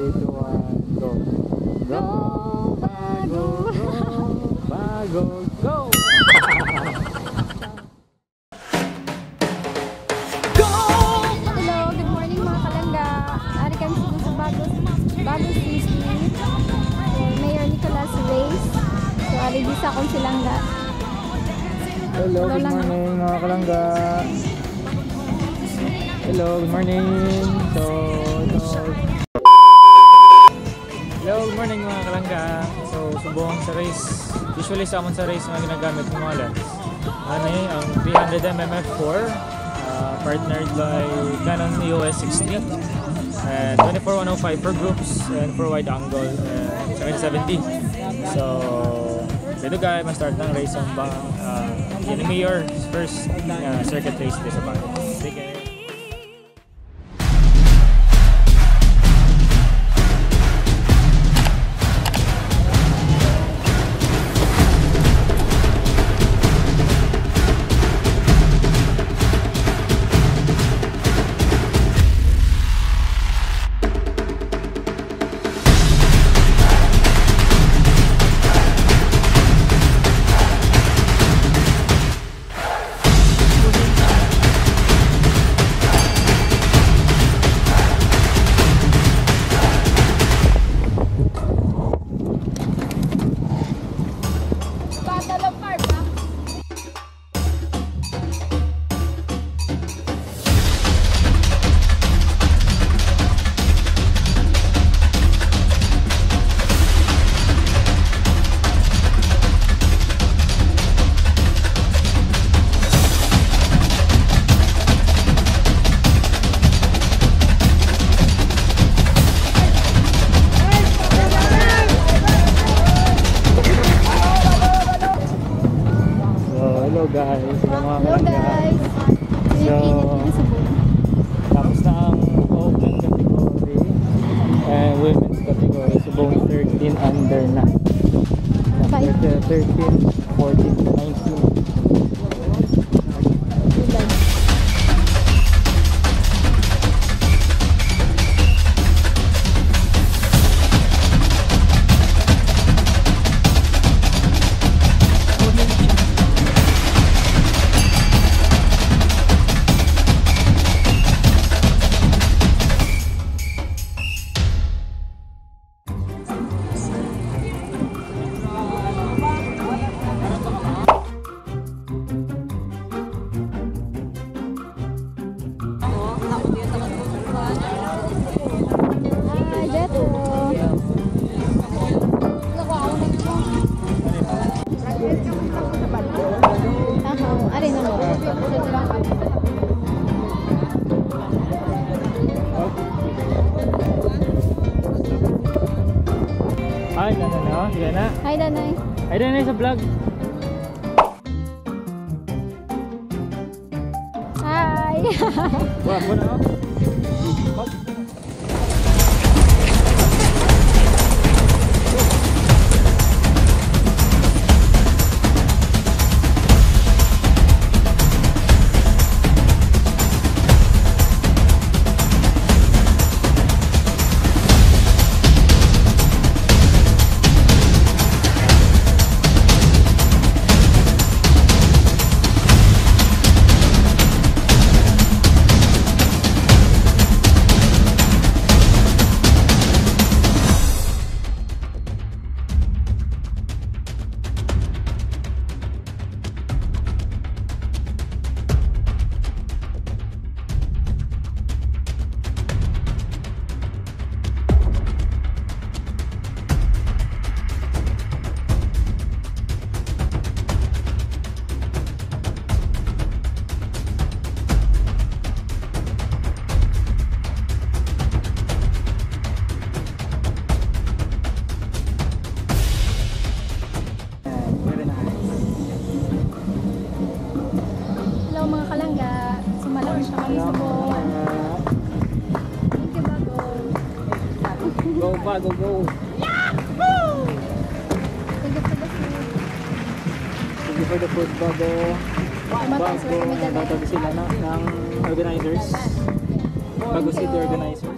2, 1, go! Go! Bago! Go! Bago! Go! Hello! Good morning mga kalangga! Ari kami sa Bago City. Mayor Nicolas Race. So, ari di sa akong silangga. Hello, good morning mga kalangga. Hello, good morning. Hello, good morning mga kalangga. So, subong sa race. Usually sa amon sa race mga ginagamit ng mga lens. Ano yun, ang 300mm f4 partnered by Canon EOS 60 and 24-105 for groups and for wide angle and 770. So, dito guys, ma-start ng race ang yung mayor's first circuit race dito sa Bago. Sige. Guys, hello guys! So, tapos na ang open category and women's category. Subong 13 under na. 13, 14, 19. Hi, Danay. Gana? Hi, Danay. Hi, Danay sa vlog. Hi! Wala po na ako. Mga kalangga, sumalaw siya kami sa buwan. Thank you, Bago. Go, Bago, go! Yahoo! Thank you for the food. Thank you for the food, Bago. Bago, natatabi sila ng organizers. Bago City organizer.